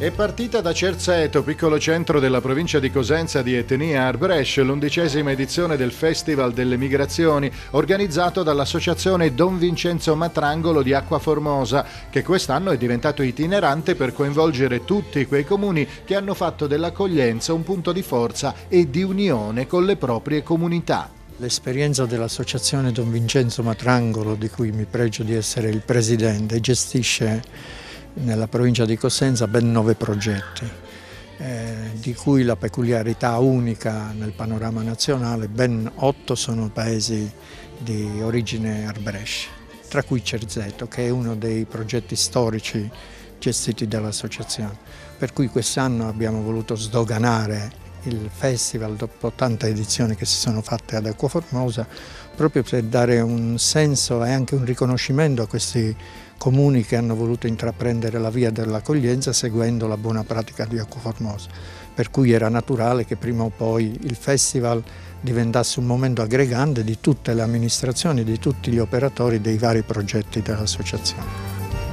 È partita da Cerzeto, piccolo centro della provincia di Cosenza di etnia Arbresce, l'11ª edizione del Festival delle Migrazioni, organizzato dall'associazione Don Vincenzo Matrangolo di Acqua Formosa, che quest'anno è diventato itinerante per coinvolgere tutti quei comuni che hanno fatto dell'accoglienza un punto di forza e di unione con le proprie comunità. L'esperienza dell'associazione Don Vincenzo Matrangolo, di cui mi pregio di essere il presidente, gestisce nella provincia di Cosenza ben 9 progetti, di cui la peculiarità unica nel panorama nazionale, ben 8 sono paesi di origine arbresce, tra cui Cerzeto, che è uno dei progetti storici gestiti dall'associazione. Per cui quest'anno abbiamo voluto sdoganare il festival dopo tante edizioni che si sono fatte ad Acqua Formosa, proprio per dare un senso e anche un riconoscimento a questi comuni che hanno voluto intraprendere la via dell'accoglienza seguendo la buona pratica di Acqua Formosa. Per cui era naturale che prima o poi il festival diventasse un momento aggregante di tutte le amministrazioni, di tutti gli operatori dei vari progetti dell'associazione.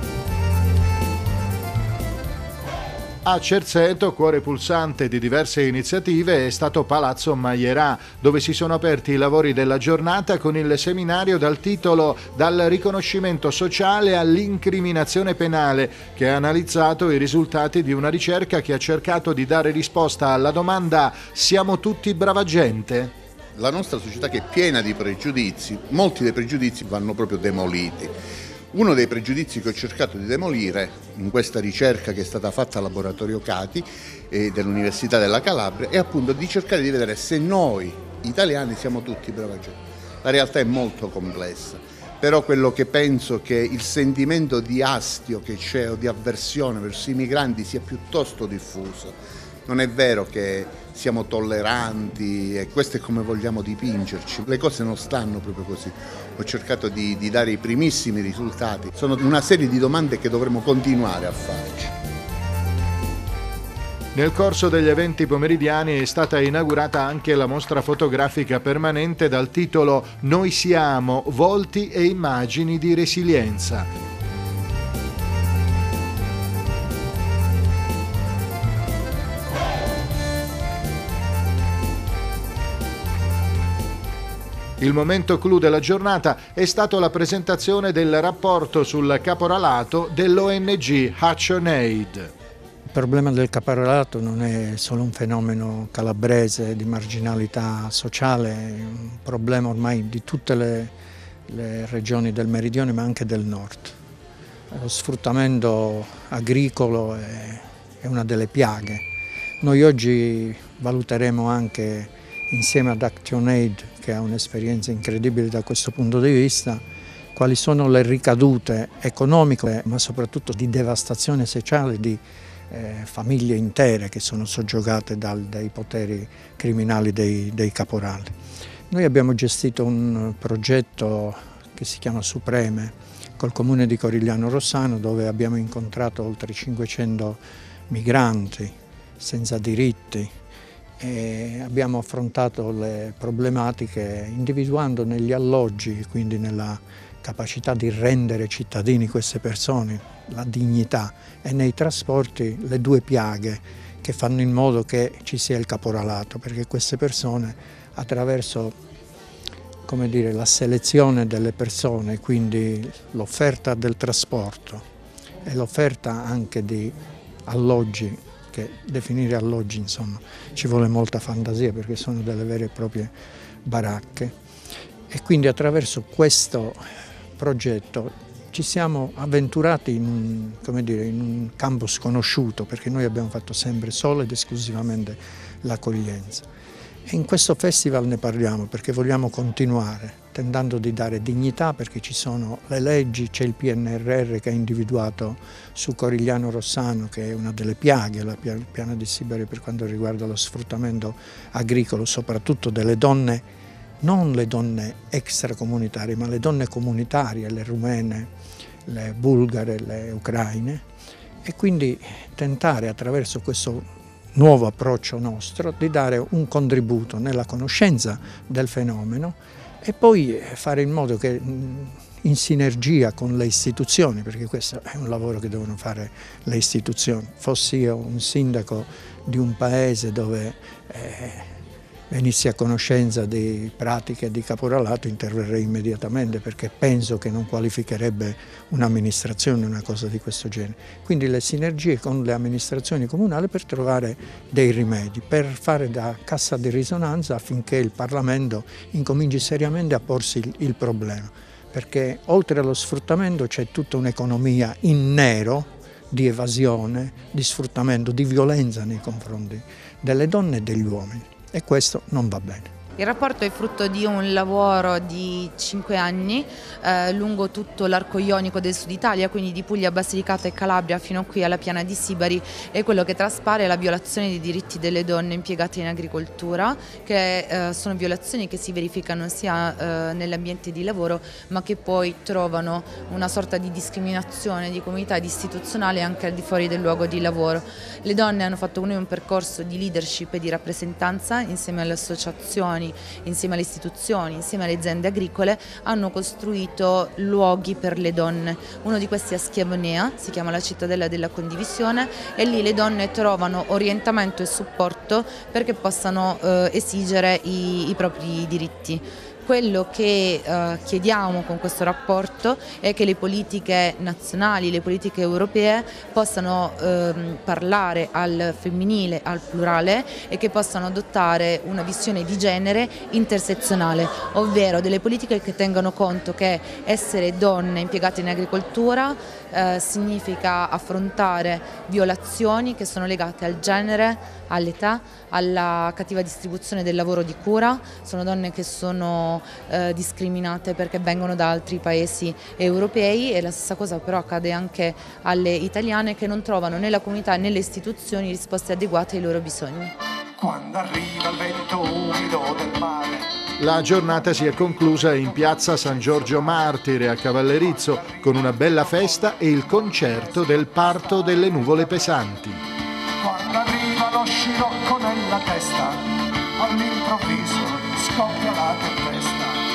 A Cerzeto, cuore pulsante di diverse iniziative, è stato Palazzo Maierà, dove si sono aperti i lavori della giornata con il seminario dal titolo Dal riconoscimento sociale all'incriminazione penale, che ha analizzato i risultati di una ricerca che ha cercato di dare risposta alla domanda: siamo tutti brava gente? La nostra società, che è piena di pregiudizi, molti dei pregiudizi vanno proprio demoliti. Uno dei pregiudizi che ho cercato di demolire in questa ricerca che è stata fatta al laboratorio Cati dell'Università della Calabria è appunto di cercare di vedere se noi italiani siamo tutti brava gente. La realtà è molto complessa, però quello che penso che il sentimento di astio che c'è o di avversione verso i migranti sia piuttosto diffuso. Non è vero che siamo tolleranti e questo è come vogliamo dipingerci, le cose non stanno proprio così. Ho cercato di dare i primissimi risultati, sono una serie di domande che dovremo continuare a farci. Nel corso degli eventi pomeridiani è stata inaugurata anche la mostra fotografica permanente dal titolo Noi siamo, volti e immagini di resilienza. Il momento clou della giornata è stato la presentazione del rapporto sul caporalato dell'ONG ActionAid. Il problema del caporalato non è solo un fenomeno calabrese di marginalità sociale, è un problema ormai di tutte le regioni del meridione ma anche del nord. Lo sfruttamento agricolo è una delle piaghe. Noi oggi valuteremo anche, insieme ad ActionAid, che ha un'esperienza incredibile da questo punto di vista, quali sono le ricadute economiche ma soprattutto di devastazione sociale di famiglie intere che sono soggiogate dai poteri criminali dei caporali. Noi abbiamo gestito un progetto che si chiama Supreme col comune di Corigliano Rossano, dove abbiamo incontrato oltre 500 migranti senza diritti e abbiamo affrontato le problematiche individuando negli alloggi, quindi nella capacità di rendere cittadini queste persone, la dignità, e nei trasporti le due piaghe che fanno in modo che ci sia il caporalato, perché queste persone attraverso, come dire, la selezione delle persone, quindi l'offerta del trasporto e l'offerta anche di alloggi, che definire alloggi insomma ci vuole molta fantasia perché sono delle vere e proprie baracche, e quindi attraverso questo progetto ci siamo avventurati in un campo sconosciuto, perché noi abbiamo fatto sempre solo ed esclusivamente l'accoglienza. E in questo festival ne parliamo perché vogliamo continuare tentando di dare dignità, perché ci sono le leggi, c'è il PNRR che ha individuato su Corigliano Rossano, che è una delle piaghe, il piano di Siberia per quanto riguarda lo sfruttamento agricolo, soprattutto delle donne, non le donne extracomunitarie, ma le donne comunitarie, le rumene, le bulgare, le ucraine, e quindi tentare attraverso questo nuovo approccio nostro di dare un contributo nella conoscenza del fenomeno e poi fare in modo che in sinergia con le istituzioni, perché questo è un lavoro che devono fare le istituzioni. Fossi io un sindaco di un paese dove venissi a conoscenza di pratiche di caporalato, interverrei immediatamente, perché penso che non qualificherebbe un'amministrazione una cosa di questo genere. Quindi le sinergie con le amministrazioni comunali per trovare dei rimedi, per fare da cassa di risonanza affinché il Parlamento incominci seriamente a porsi il problema, perché oltre allo sfruttamento c'è tutta un'economia in nero di evasione, di sfruttamento, di violenza nei confronti delle donne e degli uomini. E questo non va bene. Il rapporto è frutto di un lavoro di 5 anni lungo tutto l'arco ionico del Sud Italia, quindi di Puglia, Basilicata e Calabria fino qui alla piana di Sibari, e quello che traspare è la violazione dei diritti delle donne impiegate in agricoltura, che sono violazioni che si verificano sia nell'ambiente di lavoro, ma che poi trovano una sorta di discriminazione di comunità ed istituzionale anche al di fuori del luogo di lavoro. Le donne hanno fatto con noi un percorso di leadership e di rappresentanza insieme alle associazioni, insieme alle istituzioni, insieme alle aziende agricole, hanno costruito luoghi per le donne. Uno di questi è a Schiavonea, si chiama la Cittadella della Condivisione, e lì le donne trovano orientamento e supporto perché possano esigere i propri diritti. Quello che chiediamo con questo rapporto è che le politiche nazionali, le politiche europee possano parlare al femminile, al plurale, e che possano adottare una visione di genere intersezionale, ovvero delle politiche che tengano conto che essere donne impiegate in agricoltura significa affrontare violazioni che sono legate al genere, all'età, alla cattiva distribuzione del lavoro di cura. Sono donne che sono discriminate perché vengono da altri paesi europei, e la stessa cosa però accade anche alle italiane, che non trovano né la comunità né le istituzioni risposte adeguate ai loro bisogni. Quando arriva il vento umido del mare. La giornata si è conclusa in piazza San Giorgio Martire a Cavallerizzo con una bella festa e il concerto del Parto delle Nuvole Pesanti. Quando arriva lo scirocco nella testa, all'improvviso scoppia la tempesta.